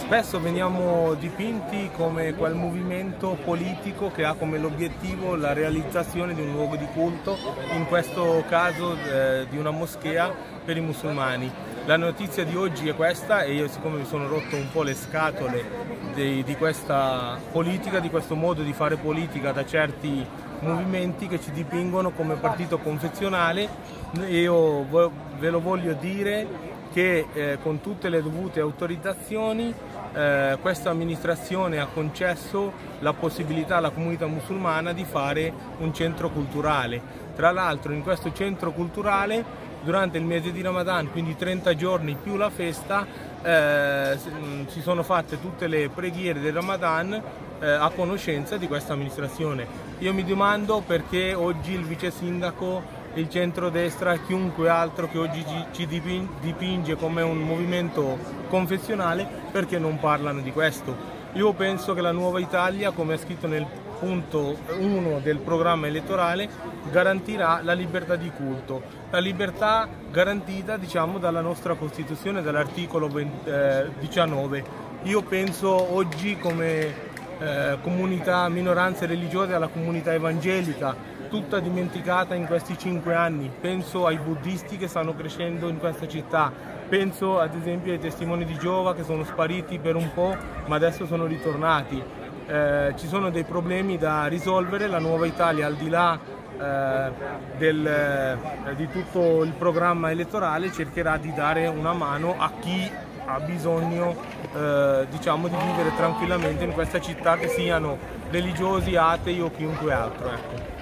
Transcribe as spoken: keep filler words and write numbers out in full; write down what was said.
Spesso veniamo dipinti come quel movimento politico che ha come l'obiettivo la realizzazione di un luogo di culto, in questo caso eh, di una moschea per i musulmani. La notizia di oggi è questa e io, siccome mi sono rotto un po' le scatole di, di questa politica, di questo modo di fare politica da certi movimenti che ci dipingono come partito confessionale, io ve lo voglio dire che eh, con tutte le dovute autorizzazioni eh, questa amministrazione ha concesso la possibilità alla comunità musulmana di fare un centro culturale. Tra l'altro in questo centro culturale durante il mese di Ramadan, quindi trenta giorni più la festa, eh, si sono fatte tutte le preghiere del Ramadan eh, a conoscenza di questa amministrazione. Io mi domando perché oggi il vice sindaco, il centrodestra e chiunque altro che oggi ci dipinge come un movimento confessionale, perché non parlano di questo. Io penso che la Nuova Italia, come è scritto nel punto uno del programma elettorale, garantirà la libertà di culto, la libertà garantita, diciamo, dalla nostra Costituzione, dall'articolo diciannove. Io penso oggi come eh, comunità, minoranze religiose, alla comunità evangelica, tutta dimenticata in questi cinque anni. Penso ai buddisti che stanno crescendo in questa città, penso ad esempio ai testimoni di Geova che sono spariti per un po' ma adesso sono ritornati. Eh, ci sono dei problemi da risolvere. La Nuova Italia, al di là eh, del, eh, di tutto il programma elettorale, cercherà di dare una mano a chi ha bisogno eh, diciamo di vivere tranquillamente in questa città, che siano religiosi, atei o chiunque altro, ecco.